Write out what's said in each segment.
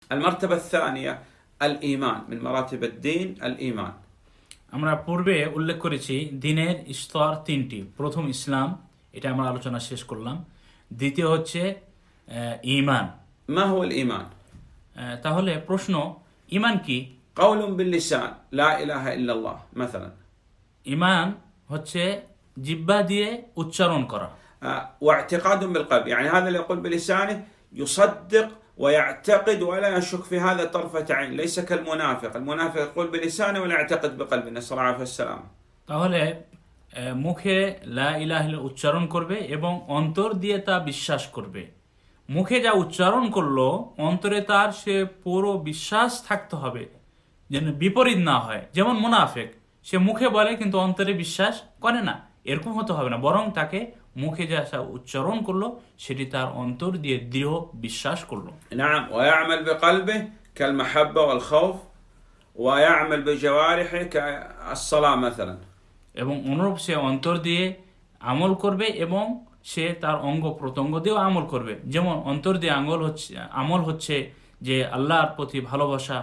المرتبة الثانية الإيمان، من مراتب الدين الإيمان. আমরা পূর্বে উল্লেখ করেছি দিনের স্তর তিনটি। প্রথম ইসলাম, এটা আমরা আলোচনা শেষ করলাম। দ্বিতীয় হচ্ছে ঈমান। ما هو الإيمان؟ তাহলে প্রশ্ন, ঈমান কি? قول باللسان لا إله إلا الله مثلا. ঈমান হচ্ছে জিহ্বা দিয়ে উচ্চারণ করা। واعتقاد بالقلب، يعني هذا اللي يقول بلسانه يصدق ويعتقد ولا يشك في هذا طرفة عين، ليس كالمنافق. المنافق يقول بلسانه ولا يعتقد بقلبه، نسأل الله العافية والسلام. তাহলে মুখে লা ইলাহা ইল্লাল্লাহ উচ্চারণ করবে এবং অন্তর দিয়ে তা বিশ্বাস করবে। মুখে যা উচ্চারণ করলো অন্তরে তার সে পুরো বিশ্বাস থাকতে হবে, যেন বিপরীত না হয়। যেমন মুনাফিক, সে মুখে বলে কিন্তু অন্তরে বিশ্বাস করে না, এরকম হতে হবে না। বরং তাকে মুখে যা উচ্চারণ করলো সেটি তার অন্তর দিয়ে দৃঢ় বিশ্বাস করলো। نعم، ويعمل بقلبه كالمحبة والخوف، ويعمل بجوارحه كالصلاة مثلا. এবং অনুরূপ সে অন্তর দিয়ে আমল করবে এবং সে তার অঙ্গ প্রত্যঙ্গ দিয়েও আমল করবে। যেমন অন্তর দিয়ে আমল হচ্ছে যে আল্লাহর প্রতি ভালোবাসা,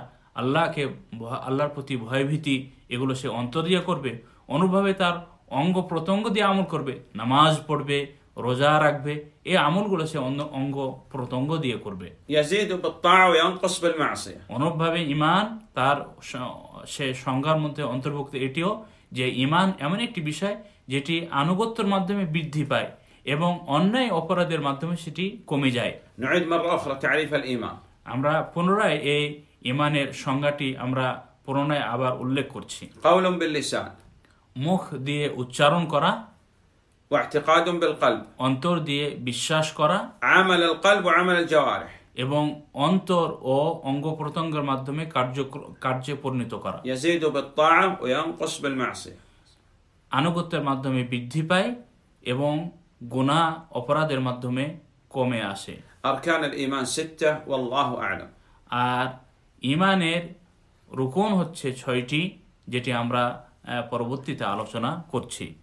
আল্লাহর প্রতি ভয়ভীতি, এগুলো সে অন্তর দিয়ে করবে। অনুভাবে তার অঙ্গ প্রত্যঙ্গ দিয়ে আমল করবে, নামাজ পড়বে, রোজা রাখবে, এই আমলগুলো সে অঙ্গ প্রত্যঙ্গ দিয়ে করবে। يزيد بالطاعة وينقص بالمعصية. অনুরূপভাবে ঈমান তার সে সংজ্ঞার মধ্যে অন্তর্ভুক্ত এটিও যে ঈমান এমন একটি বিষয় যেটি আনুগত্যের মাধ্যমে বৃদ্ধি পায় এবং অন্যায় অপরাধের মাধ্যমে সেটি কমে যায়। نعيد مرة أخرى تعريف الإيمان. আমরা পুনরায় এই ঈমানের সংজ্ঞাটি আমরা পুনরায় আবার উল্লেখ করছি। قول باللسان، মুখ দিয়ে উচ্চারণ করা, واعتقاد بالقلب، অন্তর দিয়ে বিশ্বাস করা, عمل القلب وعمل الجوارح. এবং অন্তর ও অঙ্গ প্রত্যঙ্গের মাধ্যমে কার্যে পরিণত করা। يزيد بالطاعة وينقص بالمعصية. আনুগত্যের মাধ্যমে বৃদ্ধি পায় এবং গুনাহ অপরাধের মাধ্যমে কমে আসে। أركان الإيمان 6 والله أعلم. আর ঈমানের রুকন হচ্ছে 6টি, যেটি আমরা পরবর্তীতে আলোচনা করছি।